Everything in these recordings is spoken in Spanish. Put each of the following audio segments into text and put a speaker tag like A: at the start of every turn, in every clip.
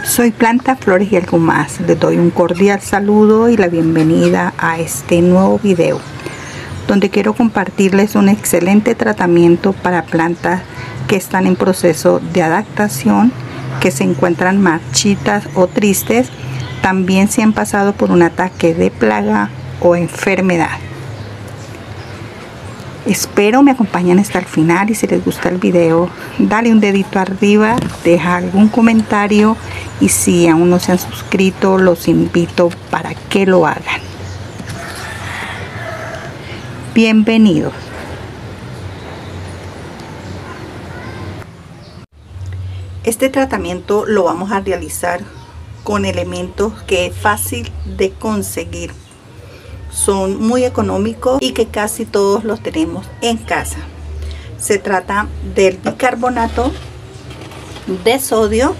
A: Soy Planta, Flores y algo más. Les doy un cordial saludo y la bienvenida a este nuevo video, donde quiero compartirles un excelente tratamiento para plantas que están en proceso de adaptación, que se encuentran marchitas o tristes, también si han pasado por un ataque de plaga o enfermedad. Espero me acompañen hasta el final y si les gusta el video, dale un dedito arriba, deja algún comentario y si aún no se han suscrito, los invito para que lo hagan. Bienvenidos. Este tratamiento lo vamos a realizar con elementos que es fácil de conseguir. Son muy económicos y que casi todos los tenemos en casa. Se trata del bicarbonato de sodio,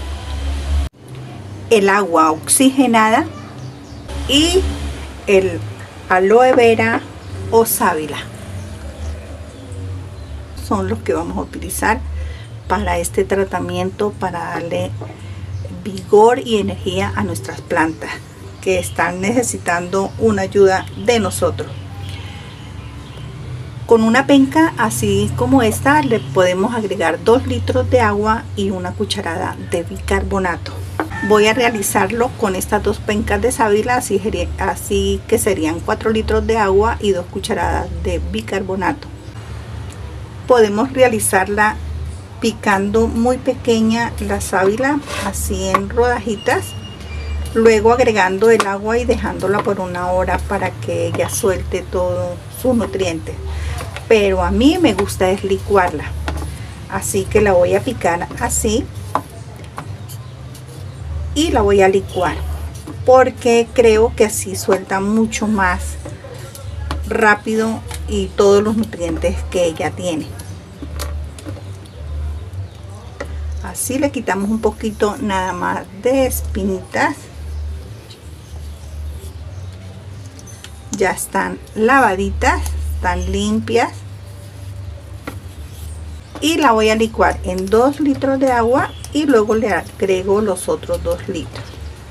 A: el agua oxigenada y el aloe vera o sábila. Son los que vamos a utilizar para este tratamiento, para darle vigor y energía a nuestras plantas que están necesitando una ayuda de nosotros. Con una penca así como esta le podemos agregar 2 litros de agua y una cucharada de bicarbonato. Voy a realizarlo con estas 2 pencas de sábila, así que serían 4 litros de agua y 2 cucharadas de bicarbonato. Podemos realizarla picando muy pequeña la sábila, así en rodajitas, luego agregando el agua y dejándola por 1 hora para que ella suelte todos sus nutrientes. Pero a mí me gusta es licuarla, así que la voy a picar así y la voy a licuar porque creo que así suelta mucho más rápido y todos los nutrientes que ella tiene. Así le quitamos un poquito nada más de espinitas. Ya están lavaditas, están limpias. Y la voy a licuar en 2 litros de agua y luego le agrego los otros 2 litros.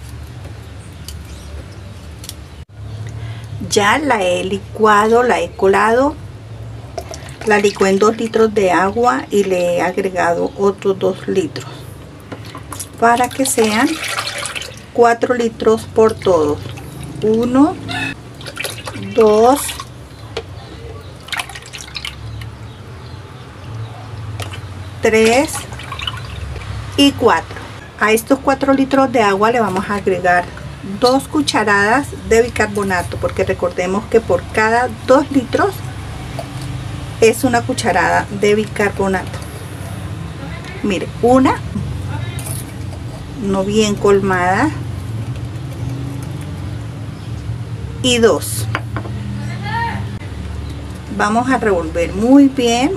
A: Ya la he licuado, la he colado. La licué en 2 litros de agua y le he agregado otros 2 litros para que sean 4 litros por todos. 1, 2, 3 y 4. A estos 4 litros de agua le vamos a agregar 2 cucharadas de bicarbonato, porque recordemos que por cada 2 litros es 1 cucharada de bicarbonato. Mire, una no bien colmada y 2. Vamos a revolver muy bien.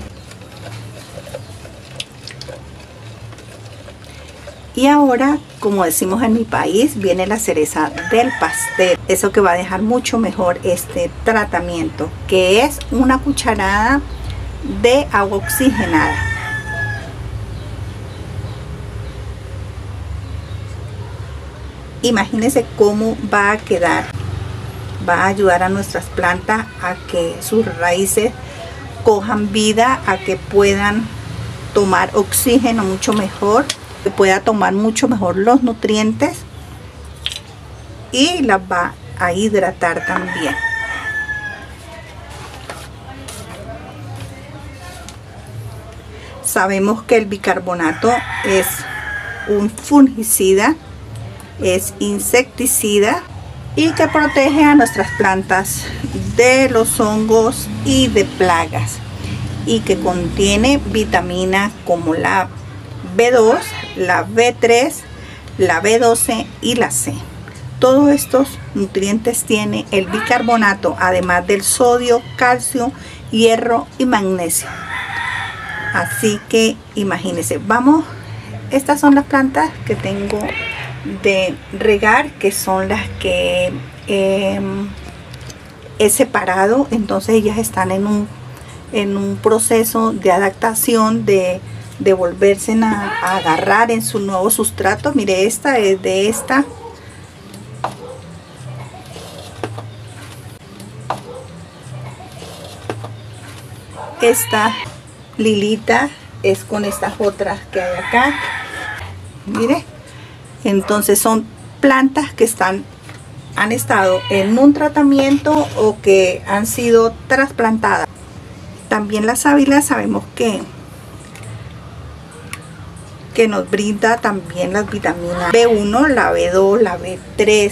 A: Y ahora, como decimos en mi país, viene la cereza del pastel. Eso que va a dejar mucho mejor este tratamiento, que es 1 cucharada de agua oxigenada. Imagínense cómo va a quedar. Va a ayudar a nuestras plantas a que sus raíces cojan vida, a que puedan tomar oxígeno mucho mejor, que pueda tomar mucho mejor los nutrientes y las va a hidratar también. Sabemos que el bicarbonato es un fungicida, es insecticida y que protege a nuestras plantas de los hongos y de plagas, y que contiene vitaminas como la B2, la B3, la B12 y la C. Todos estos nutrientes tiene el bicarbonato, además del sodio, calcio, hierro y magnesio. Así que imagínense, estas son las plantas que tengo de regar, que son las que he separado. Entonces ellas están en un proceso de adaptación, de de volverse a agarrar en su nuevo sustrato. Mire, esta es de esta. Esta lilita es con estas otras que hay acá. Mire, entonces son plantas que han estado en un tratamiento o que han sido trasplantadas. También la sábila sabemos que nos brinda también las vitaminas B1, la B2, la B3,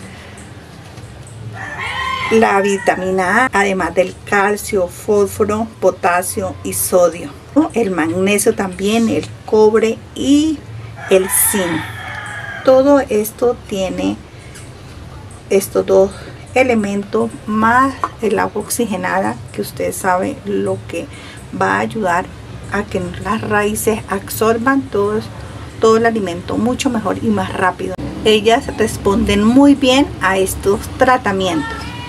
A: la vitamina A, además del calcio, fósforo, potasio y sodio. El magnesio también, el cobre y el zinc. Todo esto tiene estos dos elementos más el agua oxigenada, que usted sabe lo que va a ayudar a que las raíces absorban todo el alimento mucho mejor y más rápido. Ellas responden muy bien a estos tratamientos.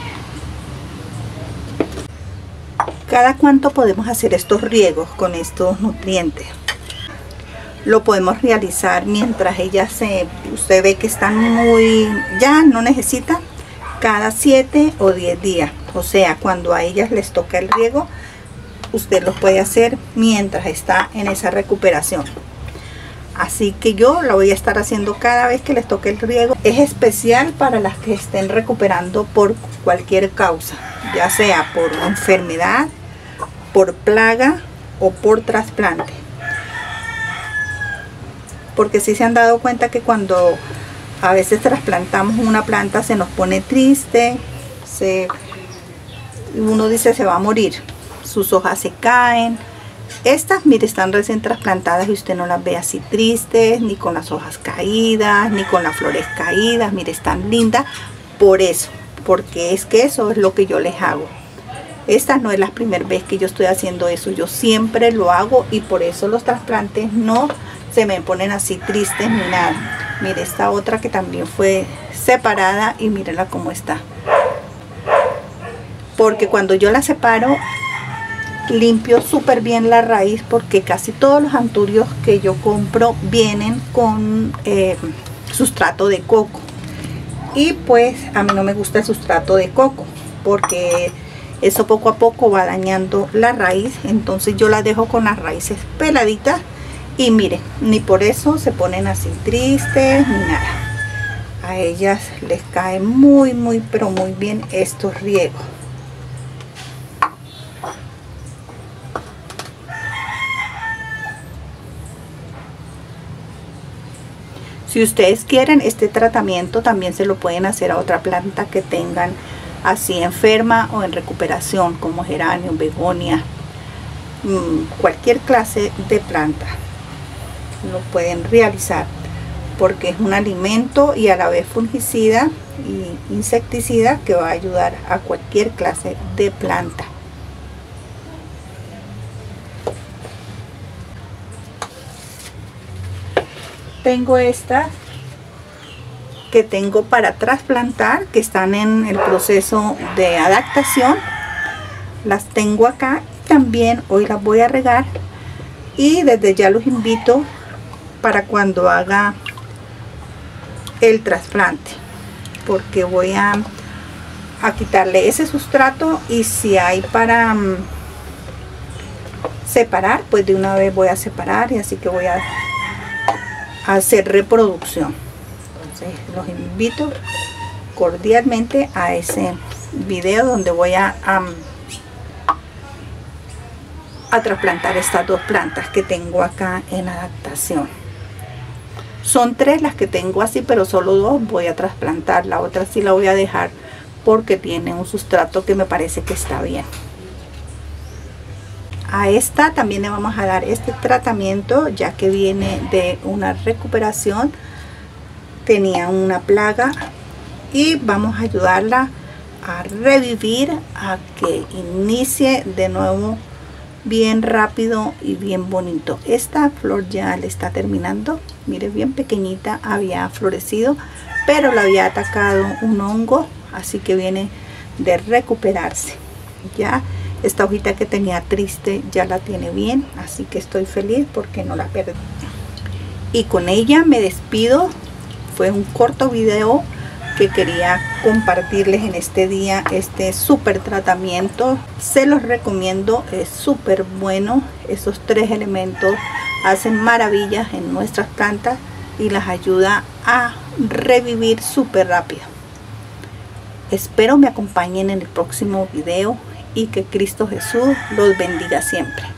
A: ¿Cada cuánto podemos hacer estos riegos con estos nutrientes? Lo podemos realizar mientras ellas usted ve que están ya no necesitan, cada 7 o 10 días. O sea, cuando a ellas les toca el riego, usted lo puede hacer mientras está en esa recuperación. Así que yo lo voy a estar haciendo cada vez que les toque el riego. Es especial para las que estén recuperando por cualquier causa, ya sea por enfermedad, por plaga o por trasplante. Porque si se han dado cuenta que cuando a veces trasplantamos una planta se nos pone triste, uno dice se va a morir, sus hojas se caen. Estas, mire, están recién trasplantadas y usted no las ve así tristes, ni con las hojas caídas, ni con las flores caídas. Mire, están lindas por eso, porque es que eso es lo que yo les hago. Esta no es la primera vez que yo estoy haciendo eso, yo siempre lo hago y por eso los trasplantes no se me ponen así tristes ni nada. Mire, esta otra que también fue separada y mírenla cómo está. Porque cuando yo la separo, limpio súper bien la raíz, porque casi todos los anturios que yo compro vienen con sustrato de coco. Y pues a mí no me gusta el sustrato de coco, porque eso poco a poco va dañando la raíz. Entonces yo la dejo con las raíces peladitas. Y miren, ni por eso se ponen así tristes ni nada. A ellas les cae muy pero muy bien estos riegos. Si ustedes quieren este tratamiento, también se lo pueden hacer a otra planta que tengan así enferma o en recuperación, como geranio, begonia, cualquier clase de planta. Lo pueden realizar porque es un alimento y a la vez fungicida y insecticida que va a ayudar a cualquier clase de planta. Tengo estas que tengo para trasplantar, que están en el proceso de adaptación. Las tengo acá. También hoy las voy a regar y desde ya los invito para cuando haga el trasplante, porque voy a quitarle ese sustrato, y si hay para separar, pues de una vez voy a separar, y así que voy a hacer reproducción. Entonces los invito cordialmente a ese video donde voy a trasplantar estas dos plantas que tengo acá en adaptación. Son 3 las que tengo así, pero solo 2 voy a trasplantar. La otra sí la voy a dejar porque tiene un sustrato que me parece que está bien. A esta también le vamos a dar este tratamiento, ya que viene de una recuperación, tenía una plaga, y vamos a ayudarla a revivir, a que inicie de nuevo bien rápido y bien bonito. Esta flor ya le está terminando, mire, bien pequeñita, había florecido, pero la había atacado un hongo, así que viene de recuperarse. Ya Esta hojita que tenía triste ya la tiene bien, así que estoy feliz porque no la perdí. Y con ella me despido. Fue un corto video que quería compartirles en este día, este súper tratamiento. Se los recomiendo, es súper bueno. Esos 3 elementos hacen maravillas en nuestras plantas y las ayuda a revivir súper rápido. Espero me acompañen en el próximo video y que Cristo Jesús los bendiga siempre.